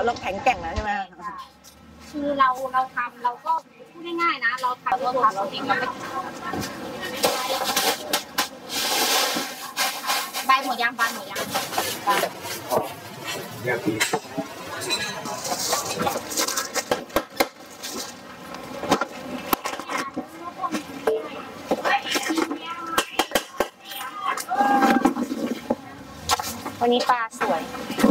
เราแข็งแกร่งแล้วใช่ไหมคือเราทำเราก็พูดง่ายๆนะเราทำเราเองเราไม่ใบหมดยังวันนี้ปลาสวย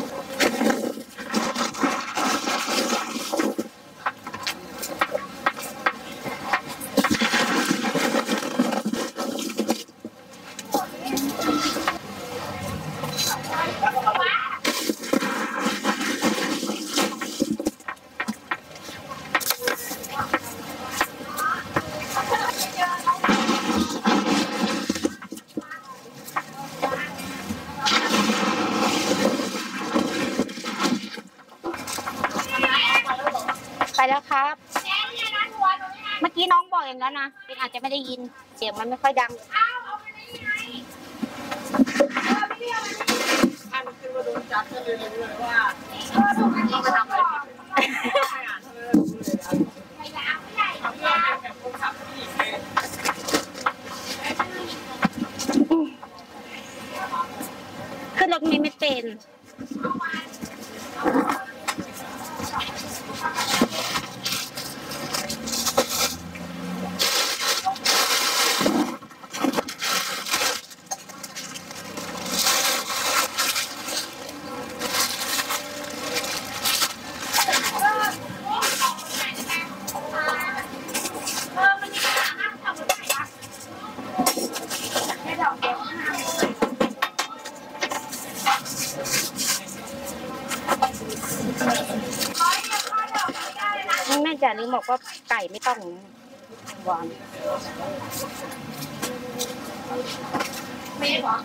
ไปแล้วครับเมื่อกี้น้องบอกอย่างนั้นนะเป็นอาจจะไม่ได้ยินเสียงมันไม่ค่อยดังขึ้นรถไม่เป็นแม่จ๋าลืมบอกว่าไก่ไม่ต้องหวานไม่หรอ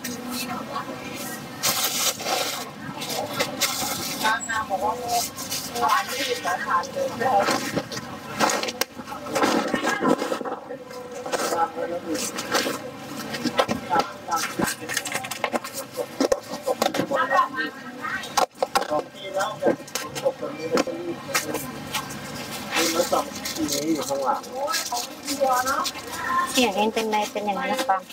บอกว่าหวานไม่ดีแต่ทานเลยเสียงเองเป็นไรเป็นอย่างนั้นนะปัง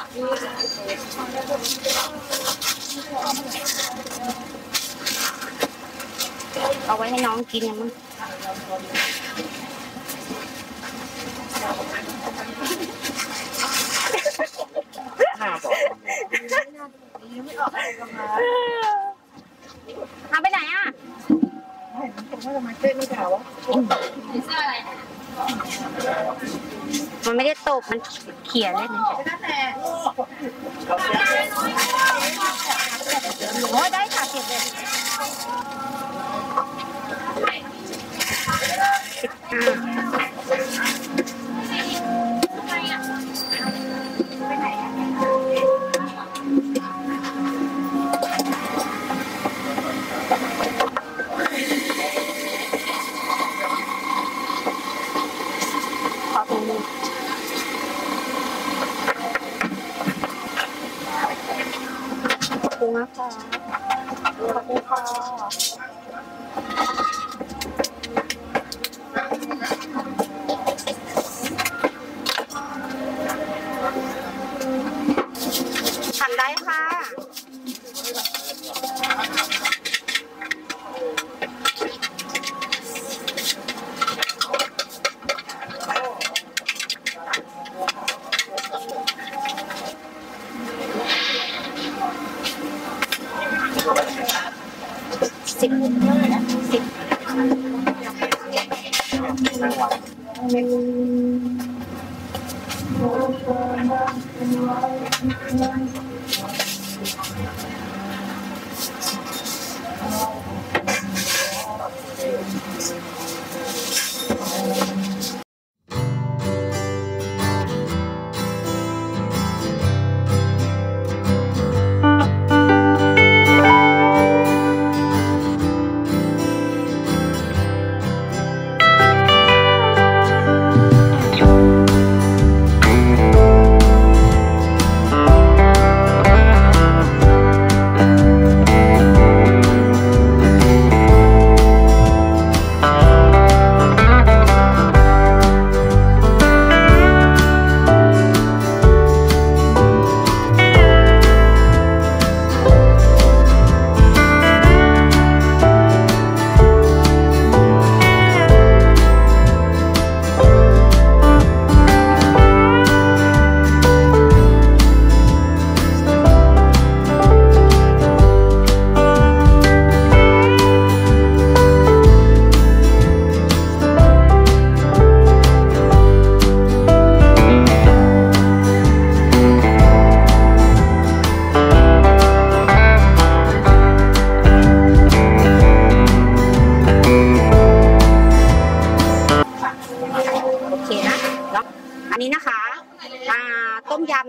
เอาไว้ให้น้องกินมั้งเอาไปไหนอ่ะมันไม่ได้ตบมันเขี่ยเล่นโอ้ได้ค่ะเก็บเลยขอบคุณนะคะขอบคุณค่ะทำได้ค่ะ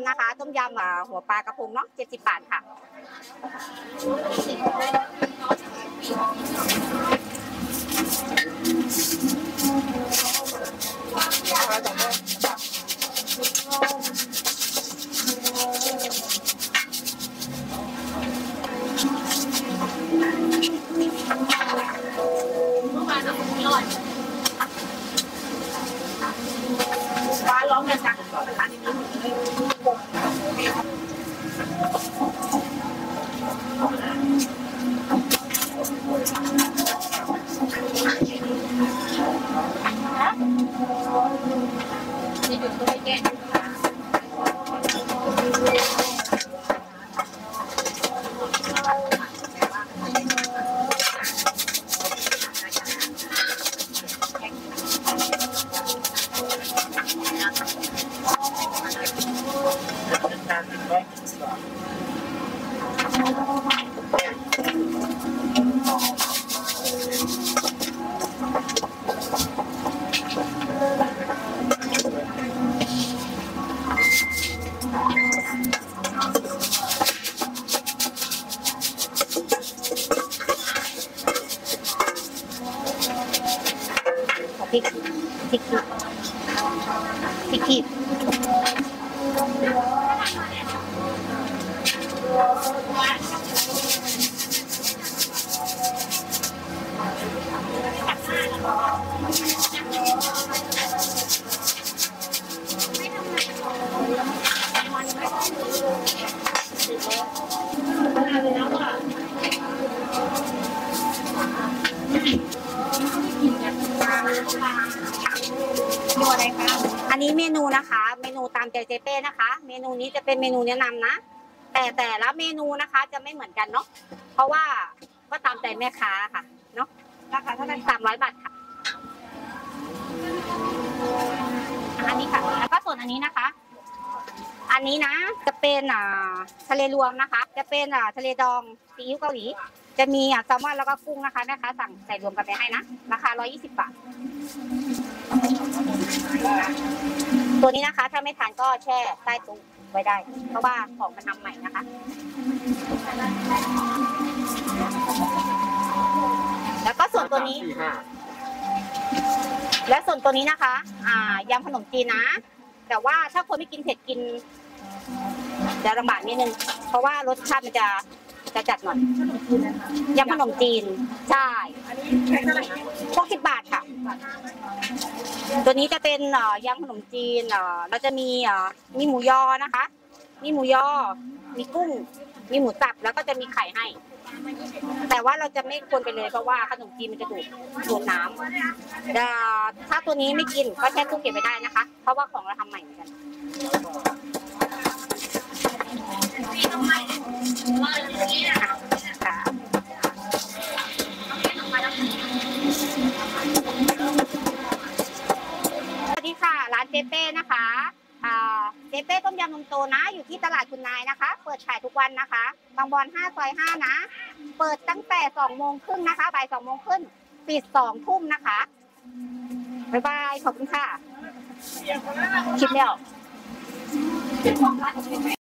ำนะคะต้มยำหัวปลากระพงเนาะ70 บาทค่ะฟ้าร้องดังๆก่อนนะคะนี่ดูตัวแก่พริกขีดอันนี้เมนูนะคะเมนูตามใจเจเป้นะคะเมนูนี้จะเป็นเมนูแนะนำนะแต่ละเมนูนะคะจะไม่เหมือนกันเนาะเพราะว่าก็ตามใจแม่ค้าค่ะเนาะราคาเท่าไหร่300 บาทค่ะอันนี้ค่ะแล้วก็ส่วนอันนี้นะคะ อันนี้นะจะเป็นทะเลรวมนะคะ จะเป็นทะเลดองซีอิ๊วเกาหลีจะมีแซลมอนแล้วก็กุ้งนะคะแม่ค้าสั่งใส่รวมกันไปให้นะราคา120 บาทตัวนี้นะคะถ้าไม่ทานก็แช่ใต้ตู้ไว้ได้เพราะว่าของมันทำใหม่นะคะแล้วก็ส่วนตัวนี้และส่วนตัวนี้นะคะยำขนมจีนนะแต่ว่าถ้าคนไม่กินเผ็ดกินจะลำบากนิดนึงเพราะว่ารสชาติมันจะจัดหน่อยยำขนมจีนใช่60 บาทค่ะตัวนี้จะเป็นยำขนมจีนเราจะมีหมูยอนะคะมีหมูยอมีกุ้งมีหมูสับแล้วก็จะมีไข่ให้แต่ว่าเราจะไม่คนไปเลยเพราะว่าขนมจีนมันจะดูดน้ำถ้าตัวนี้ไม่กินก็แช่ตู้เก็บไว้ได้นะคะเพราะว่าของเราทำใหม่เหมือนกันสวัสดีค่ะร้านเจเป้นะคะเจเป้ต้มยำนมโตนะอยู่ที่ตลาดคุณนายนะคะเปิดขายทุกวันนะคะบางบอน5 ซอย 5นะเปิดตั้งแต่2 โมงครึ่งนะคะบ่าย2 โมงครึ่งปิด2 ทุ่มนะคะบ๊ายบายขอบคุณค่ะคลิปแล้ว